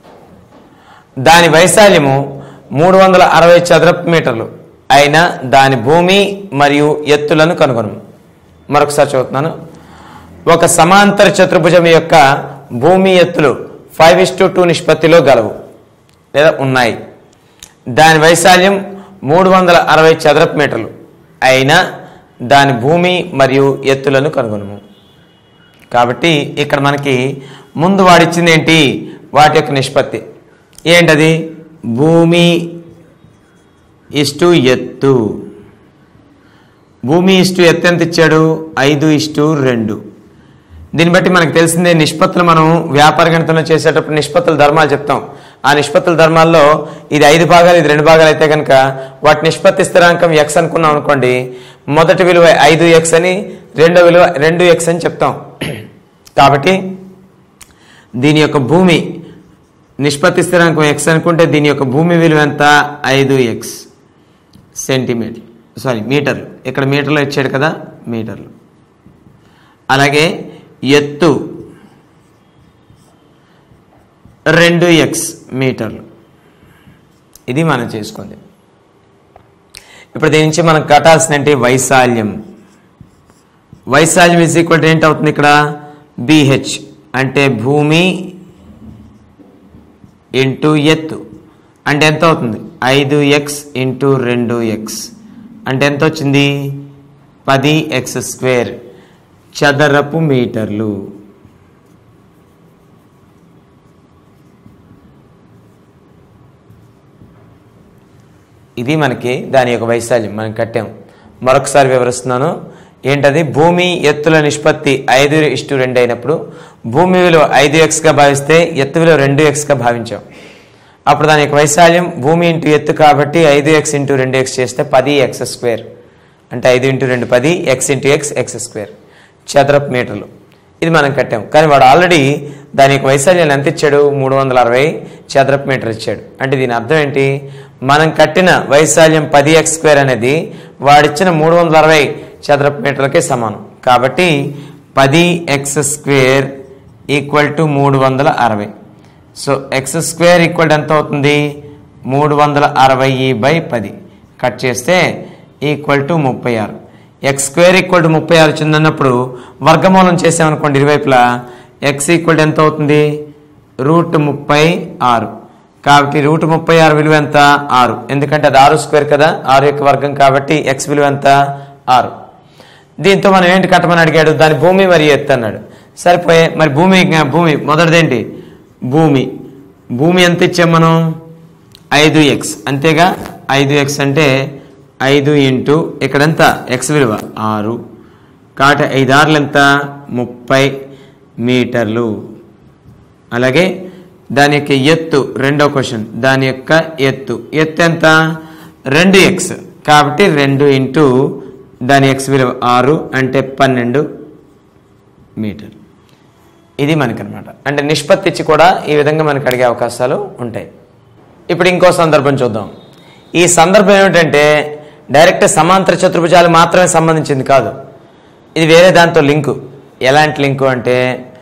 A: దాని వైశాల్యము మూడు వందల అరవై చదరపు మీటర్లు అయిన దాని భూమి మరియు ఎత్తులను కనుగొను. మరొకసారి చదువుతున్నాను. ఒక సమాంతర చతుర్భుజం యొక్క భూమి ఎత్తులు ఫైవ్ ఇస్ టు టూ నిష్పత్తిలో గలవు లేదా ఉన్నాయి. దాని వైశాల్యం మూడు వందల అరవై చదరపు మీటర్లు అయినా దాని భూమి మరియు ఎత్తులను కనుగొనము. కాబట్టి ఇక్కడ మనకి ముందు వాడిచ్చింది ఏంటి, వాటి యొక్క నిష్పత్తి ఏంటది, భూమి ఇస్టు ఎత్తు. భూమి ఇస్టు ఎత్తు ఎంత ఇచ్చాడు, ఐదు ఇస్టు రెండు. దీన్ని బట్టి మనకు తెలిసిందే నిష్పత్తులు మనం వ్యాపార గణితంలో చేసేటప్పుడు నిష్పత్తుల ధర్మాలు చెప్తాం. ఆ నిష్పత్తుల ధర్మాల్లో ఇది ఐదు భాగాలు ఇది రెండు భాగాలు అయితే కనుక వాటి నిష్పత్తి స్థిరాంకం ఎక్స్ అనుకున్నాం అనుకోండి, మొదటి విలువ ఐదు ఎక్స్ అని రెండో విలువ రెండు ఎక్స్ అని చెప్తాం. కాబట్టి దీని యొక్క భూమి నిష్పత్తి స్థిరాంకం ఎక్స్ అనుకుంటే దీని యొక్క భూమి విలువ ఎంత, ఐదు ఎక్స్ సెంటీమీటర్ సారీ మీటర్లు. ఇక్కడ మీటర్లో ఇచ్చాడు కదా మీటర్లు. అలాగే ఎత్తు రెండు ఎక్స్ మీటర్లు. ఇది మనం చేసుకుంది. ఇప్పుడు దీని నుంచి మనం కట్టాల్సిన ఏంటి? వైశాల్యం. వైశాల్యం ఈజ్ ఈక్వల్ టు ఏంటి అవుతుంది ఇక్కడ? బిహెచ్ అంటే భూమి ఇంటూ ఎత్తు అంటే ఎంత అవుతుంది? ఐదు ఎక్స్ ఇంటూ రెండు ఎక్స్ అంటే ఎంత వచ్చింది? పది ఎక్స్ స్క్వేర్ చదరపు మీటర్లు. ఇది మనకి దాని యొక్క వైశాల్యం మనం కట్టాం. మరొకసారి వివరిస్తున్నాను. ఏంటది? భూమి ఎత్తుల నిష్పత్తి ఐదు ఇష్టు రెండు అయినప్పుడు భూమి విలువ ఐదు ఎక్స్గా భావిస్తే ఎత్తు విలువ రెండు ఎక్స్గా భావించాం. అప్పుడు దాని యొక్క వైశాల్యం భూమి ఇంటూ ఎత్తు కాబట్టి ఐదు ఎక్స్ ఇంటూ రెండు ఎక్స్ చేస్తే పది ఎక్స్ స్క్వేర్ అంటే ఐదు ఇంటూ రెండు పది, x into x x square చదరపు మీటర్లు. ఇది మనం కట్టాం. కానీ వాడు ఆల్రెడీ దాని యొక్క వైశాల్యాన్ని ఎంత ఇచ్చాడు? మూడు వందల అరవై చదరపు మీటర్ ఇచ్చాడు. అంటే దీని అర్థం ఏంటి? మనం కట్టిన వైశాల్యం పది ఎక్స్ స్క్వేర్ అనేది వాడిచ్చిన మూడు వందల అరవై చదరపు మీటర్లకే సమానం. కాబట్టి పది ఎక్స్ స్క్వేర్ ఈక్వల్ టు మూడు వందల అరవై. సో ఎక్స్ స్క్వేర్ ఈక్వల్ ఎంత అవుతుంది? మూడు వందల అరవై బై పది కట్ చేస్తే ఈక్వల్ టు ముప్పై ఆరు. ఎక్స్ స్క్వేర్ ఈక్వల్ టు ముప్పై ఆరు వచ్చిందన్నప్పుడు వర్గమూలం చేసామనుకోండి ఇరువైపులా ఎక్స్ ఈక్వల్ ఎంత అవుతుంది? రూట్ ముప్పై ఆరు. కాబట్టి రూట్ ముప్పై ఆరు విలువ ఎంత? ఆరు. ఎందుకంటే అది ఆరు స్క్వేర్ కదా, ఆరు యొక్క వర్గం కాబట్టి ఎక్స్ విలువ ఎంత? ఆరు. దీంతో మనం ఏంటి కట్టమని అడిగాడు? దాని భూమి మరి ఎత్తు అన్నాడు. సరిపోయే. మరి భూమి భూమి మొదటిదేంటి? భూమి భూమి ఎంత ఇచ్చాం మనం? ఐదు ఎక్స్ అంతేగా. ఐదు ఎక్స్ అంటే ఐదు ఇంటూ ఇక్కడ ఎంత? ఎక్స్ విలువ ఆరు కాబట్టి ఐదు ఆరులు ఎంత? ముప్పై మీటర్లు. అలాగే దాని యొక్క ఎత్తు రెండో క్వశ్చన్. దాని యొక్క ఎత్తు ఎత్తు ఎంత? రెండు ఎక్స్ కాబట్టి రెండు ఇంటూ దాని ఎక్స్ విలువ ఆరు అంటే పన్నెండు మీటర్. ఇది మనకనమాట. అంటే నిష్పత్తి ఇచ్చి కూడా ఈ విధంగా మనకు అడిగే అవకాశాలు ఉంటాయి. ఇప్పుడు ఇంకో సందర్భం చూద్దాం. ఈ సందర్భం ఏమిటంటే డైరెక్ట్ సమాంతర చతుర్భుజాలు మాత్రమే సంబంధించింది కాదు, ఇది వేరే దాంతో లింకు. ఎలాంటి లింకు అంటే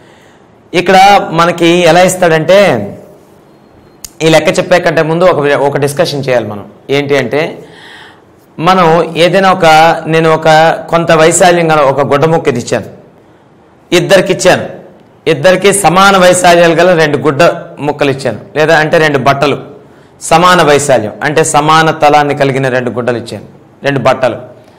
A: ఇక్కడ మనకి ఎలా ఇస్తాడంటే ఈ లెక్క చెప్పే కంటే ముందు ఒక ఒక డిస్కషన్ చేయాలి మనం. ఏంటి అంటే మనం ఏదైనా ఒక నేను ఒక కొంత వైశాల్యం గల ఒక గుడ్డ ముక్క ఇది ఇచ్చాను, ఇద్దరికి ఇచ్చాను. ఇద్దరికి సమాన వైశాల్యాలు గల రెండు గుడ్డ ముక్కలు ఇచ్చాను, లేదా అంటే రెండు బట్టలు సమాన వైశాల్యం అంటే సమాన తలాన్ని కలిగిన రెండు గుడ్డలు ఇచ్చాను, రెండు బట్టలు.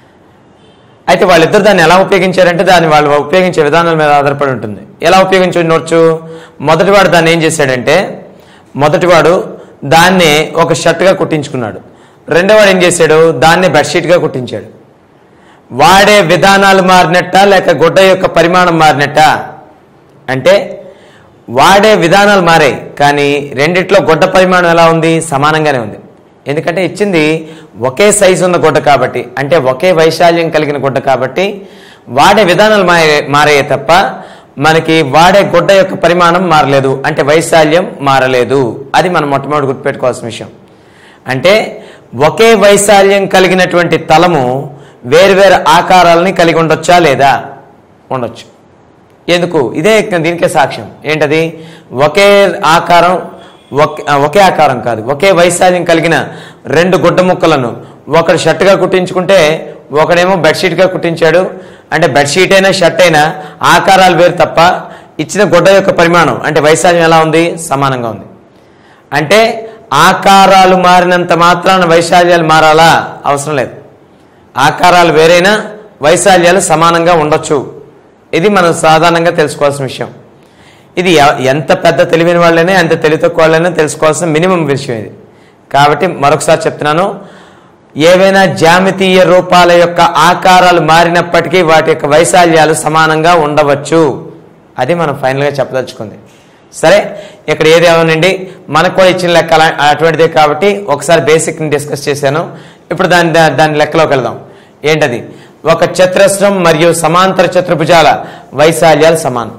A: అయితే వాళ్ళిద్దరు దాన్ని ఎలా ఉపయోగించారంటే దాన్ని వాళ్ళు ఉపయోగించే విధానాల మీద ఆధారపడి ఉంటుంది. ఎలా ఉపయోగించవచ్చు? మొదటివాడు దాన్ని ఏం చేశాడంటే మొదటివాడు దాన్ని ఒక షర్ట్గా కుట్టించుకున్నాడు. రెండోవాడు ఏం చేశాడు? దాన్ని బెడ్షీట్గా కుట్టించాడు. వాడే విధానాలు మారినట్ట లేక గుడ్డ యొక్క పరిమాణం మారినట్ట అంటే వాడే విధానాలు మారాయి, కానీ రెండిట్లో గుడ్డ పరిమాణం ఎలా ఉంది? సమానంగానే ఉంది. ఎందుకంటే ఇచ్చింది ఒకే సైజు ఉన్న గుడ్డ కాబట్టి, అంటే ఒకే వైశాల్యం కలిగిన గుడ్డ కాబట్టి వాడే విధానాలు మారే మారాయే తప్ప మనకి వాడే గుడ్డ యొక్క పరిమాణం మారలేదు, అంటే వైశాల్యం మారలేదు. అది మనం మొట్టమొదటి గుర్తుపెట్టుకోవాల్సిన విషయం. అంటే ఒకే వైశాల్యం కలిగినటువంటి తలము వేరువేరు ఆకారాలని కలిగి ఉండొచ్చా లేదా? ఉండొచ్చు. ఎందుకు? ఇదే దీనికే సాక్ష్యం. ఏంటది? ఒకే ఆకారం ఒకే ఒకే ఆకారం కాదు, ఒకే వైశాల్యం కలిగిన రెండు గుడ్డ ముక్కలను ఒకడు షర్ట్గా కుట్టించుకుంటే ఒకడేమో బెడ్షీట్గా కుట్టించాడు. అంటే బెడ్షీట్ అయినా షర్ట్ అయినా ఆకారాలు వేరు తప్ప ఇచ్చిన గుడ్డ యొక్క పరిమాణం అంటే వైశాల్యం ఎలా ఉంది? సమానంగా ఉంది. అంటే ఆకారాలు మారినంత మాత్రాన వైశాల్యాలు మారాలా? అవసరం లేదు. ఆకారాలు వేరైనా వైశాల్యాలు సమానంగా ఉండొచ్చు. ఇది మనం సాధారణంగా తెలుసుకోవాల్సిన విషయం. ఇది ఎంత పెద్ద తెలివైన వాళ్ళైనా ఎంత తెలివి తక్కువ వాళ్ళైనా తెలుసుకోవాల్సిన మినిమం విషయం ఇది. కాబట్టి మరొకసారి చెప్తున్నాను, ఏవైనా జ్యామితీయ రూపాల యొక్క ఆకారాలు మారినప్పటికీ వాటి యొక్క వైశాల్యాలు సమానంగా ఉండవచ్చు. అది మనం ఫైనల్గా చెప్పదలుచుకుంది. సరే, ఇక్కడ ఏది ఏమనండి మనకు కూడా ఇచ్చిన లెక్క అటువంటిదే కాబట్టి ఒకసారి బేసిక్ని డిస్కస్ చేశాను. ఇప్పుడు దాని దాని లెక్కలోకి వెళ్దాం. ఏంటది? ఒక చతురస్రం మరియు సమాంతర చతుర్భుజాల వైశాల్యాలు సమానం.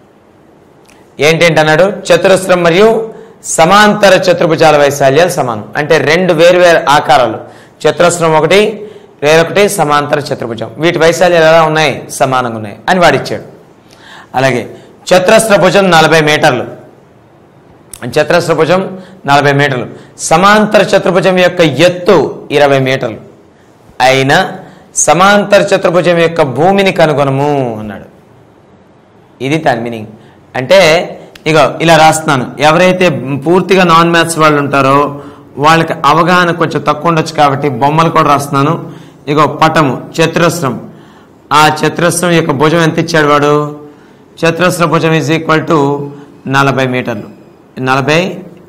A: ఏంటేంటి అన్నాడు? చతురస్రం మరియు సమాంతర చతుర్భుజాల వైశాల్యాలు సమానం. అంటే రెండు వేరు వేరు ఆకారాలు, చతురస్రం ఒకటి వేరొకటి సమాంతర చతుర్భుజం, వీటి వైశాల్యాలు ఎలా ఉన్నాయి? సమానంగా ఉన్నాయి అని వాడిచ్చాడు. అలాగే చతురస్ర భుజం నలభై మీటర్లు, చతురస్రభుజం నలభై మీటర్లు, సమాంతర చతుర్భుజం యొక్క ఎత్తు ఇరవై మీటర్లు అయినా సమాంతర చతుర్భుజం యొక్క భూమిని కనుగొనము అన్నాడు. ఇది దాని మీనింగ్. అంటే ఇక ఇలా రాస్తున్నాను, ఎవరైతే పూర్తిగా నాన్ మ్యాథ్స్ వాళ్ళు ఉంటారో వాళ్ళకి అవగాహన కొంచెం తక్కువ ఉండొచ్చు కాబట్టి బొమ్మలు కూడా రాస్తున్నాను. ఇగో పటము చతురస్రం, ఆ చతురస్రం యొక్క భుజం ఎంత ఇచ్చాడు వాడు, చతురస్ర భుజం ఈజ్ ఈక్వల్ టు నలభై మీటర్లు, నలభై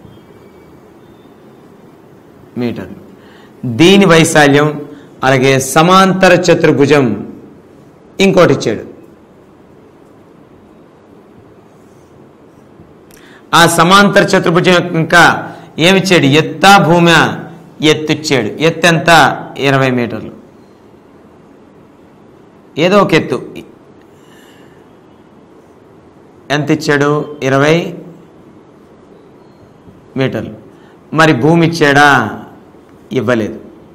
A: మీటర్లు. దీని వైశాల్యం అలాగే సమాంతర చతుర్భుజం ఇంకోటి ఇచ్చాడు. ఆ సమాంతర చతుర్భుజం ఇంకా ఏమిచ్చాడు, ఎత్తా భూమి ఎత్తు ఇచ్చాడు. ఎత్తు ఎంత, ఇరవై మీటర్లు. ఏదో ఒక ఎత్తు ఎంత ఇచ్చాడు, ఇరవై మీటర్లు. మరి భూమి ఇచ్చాడా, ఇవ్వలేదు.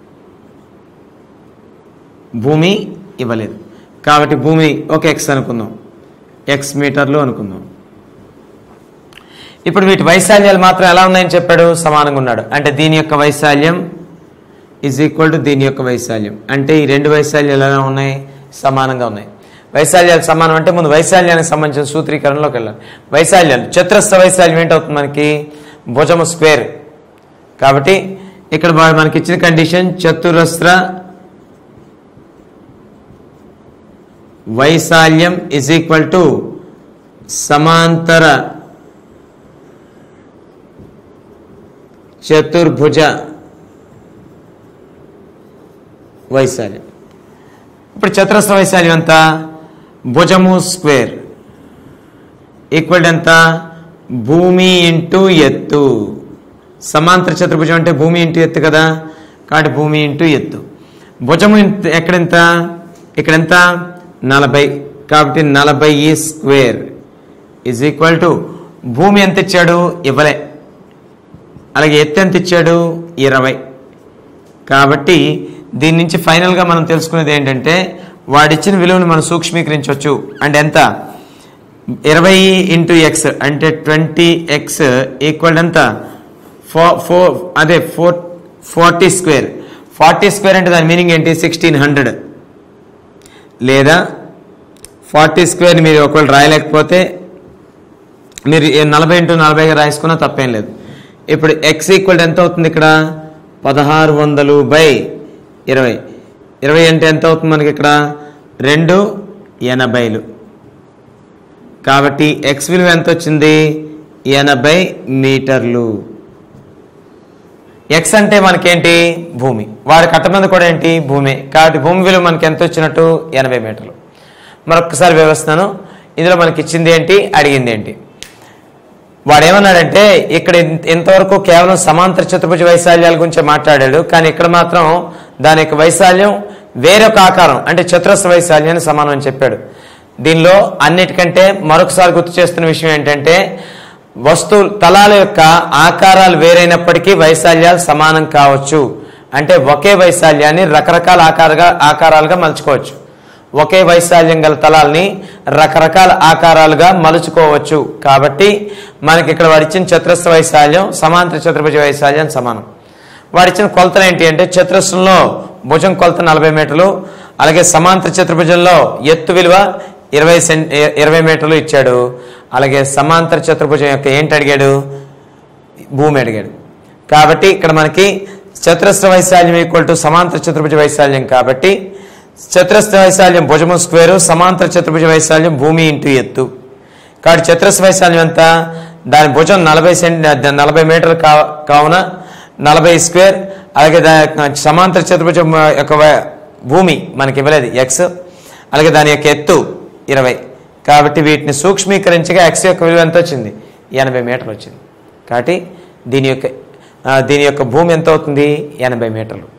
A: భూమి ఇవ్వలేదు కాబట్టి భూమి ఒక ఎక్స్ అనుకుందాం, ఎక్స్ మీటర్లు అనుకుందాం. ఇప్పుడు వీటి వైశాల్యాలు మాత్రం ఎలా ఉన్నాయని చెప్పాడు, సమానంగా ఉన్నాడు. అంటే దీని యొక్క వైశాల్యం ఈజ్ ఈక్వల్ టు దీని యొక్క వైశాల్యం. అంటే ఈ రెండు వైశాల్యాలు ఎలా ఉన్నాయి, సమానంగా ఉన్నాయి. వైశాల్యాలు సమానం అంటే ముందు వైశాల్యానికి సంబంధించిన సూత్రీకరణలోకి వెళ్ళాలి. వైశాల్యాలు చతురస్ర వైశాల్యం ఏంటవుతుంది మనకి, భుజము స్క్వేర్. కాబట్టి ఇక్కడ మనకి ఇచ్చిన కండిషన్ చతురస్ర వైశాల్యం ఇజ్ ఈక్వల్ టు సమాంతర చతుర్భుజ వైశాల్యం. ఇప్పుడు చతురస్ర వైశాల్యం ఎంత, భుజము స్క్వేర్ ఈక్వల్ ఎంత, భూమి ఇంటూ ఎత్తు. సమాంతర చతుర్భుజం అంటే భూమి ఇంటూ ఎత్తు కదా, కాబట్టి భూమి ఇంటూ ఎత్తు. భుజము ఎక్కడెంత, ఇక్కడెంత నలభై, కాబట్టి నలభై స్క్వేర్ ఈజ్ ఈక్వల్ టు భూమి ఎంత ఇచ్చాడు, ఇవ్వలే. అలాగే ఎత్తు ఎంత ఇచ్చాడు, ఇరవై. కాబట్టి దీని నుంచి ఫైనల్గా మనం తెలుసుకునేది ఏంటంటే వాడిచ్చిన విలువను మనం సూక్ష్మీకరించవచ్చు. అంటే ఎంత, ఇరవై ఇంటూ ఎక్స్ అంటే ట్వంటీ ఎక్స్ ఈక్వల్ ఎంత, ఫో ఫోర్ అదే four forty square. Forty square అంటే దాని మీనింగ్ ఏంటి, సిక్స్టీన్ హండ్రెడ్. లేదా ఫార్టీ స్క్వేర్ మీరు ఒకవేళ రాయలేకపోతే మీరు నలభై ఇంటూ నలభైగా రాసుకున్నా తప్పేం లేదు. ఇప్పుడు ఎక్స్ ఈక్వల్ ఎంత అవుతుంది, ఇక్కడ పదహారు వందలు బై ఇరవై. ఇరవై అంటే ఎంత అవుతుంది మనకి, ఇక్కడ రెండు ఎనభైలు. కాబట్టి ఎక్స్ విలువ ఎంత వచ్చింది, ఎనభై మీటర్లు. ఎక్స్ అంటే మనకేంటి, భూమి. వాడి కట్ట మీద కూడా ఏంటి, భూమి. కాబట్టి భూమి విలువ మనకి ఎంత వచ్చినట్టు, ఎనభై మీటర్లు. మరొకసారి వివరిస్తున్నాను. ఇందులో మనకి ఇచ్చింది ఏంటి, అడిగింది ఏంటి. వాడు ఏమన్నాడంటే ఇక్కడ ఇంతవరకు కేవలం సమాంతర చతుర్భుజ వైశాల్యాల గురించి మాట్లాడాడు, కానీ ఇక్కడ మాత్రం దాని యొక్క వైశాల్యం వేరొక ఆకారం అంటే చతురస్ర వైశాల్యాన్ని సమానం అని చెప్పాడు. దీనిలో అన్నిటికంటే మరొకసారి గుర్తు చేస్తున్న విషయం ఏంటంటే వస్తువు తలాల యొక్క ఆకారాలు వేరైనప్పటికీ వైశాల్యాలు సమానం కావచ్చు. అంటే ఒకే వైశాల్యాన్ని రకరకాల ఆకారగా ఆకారాలుగా మలుచుకోవచ్చు. ఒకే వైశాల్యం గల తలాల్ని రకరకాల ఆకారాలుగా మలుచుకోవచ్చు. కాబట్టి మనకి ఇక్కడ వాడిచ్చిన చతురస్ర వైశాల్యం సమాంతర చతుర్భుజ వైశాల్యం సమానం. వాడిచ్చిన కొలతలు ఏంటి అంటే చతురస్రంలో భుజం కొలత నలభై మీటర్లు, అలాగే సమాంతర చతుర్భుజంలో ఎత్తు విలువ ఇరవై సెంట్ ఇరవై మీటర్లు ఇచ్చాడు. అలాగే సమాంతర చతుర్భుజం యొక్క ఏంటి అడిగాడు, భూమి అడిగాడు. కాబట్టి ఇక్కడ మనకి చతురస్ర వైశాల్యం ఈక్వల్ టు సమాంతర చతుర్భుజ వైశాల్యం. కాబట్టి చతురస్ర వైశాల్యం భుజము స్క్వేరు, సమాంతర చతుర్భుజ వైశాల్యం భూమి ఇంటూ ఎత్తు. కాబట్టి చతురస్ర వైశాల్యం ఎంత, దాని భుజం నలభై సెంట్ నలభై మీటర్లు కా కావున నలభై స్క్వేర్. అలాగే దాని సమాంతర చతుర్భుజం యొక్క భూమి మనకి ఇవ్వలేదు ఎక్స్, అలాగే దాని యొక్క ఎత్తు ఇరవై. కాబట్టి వీటిని సూక్ష్మీకరించగా ఎక్స్ యొక్క విలువ ఎంత వచ్చింది, ఎనభై మీటర్లు వచ్చింది. కాబట్టి దీని యొక్క దీని యొక్క భూమి ఎంత అవుతుంది, ఎనభై మీటర్లు.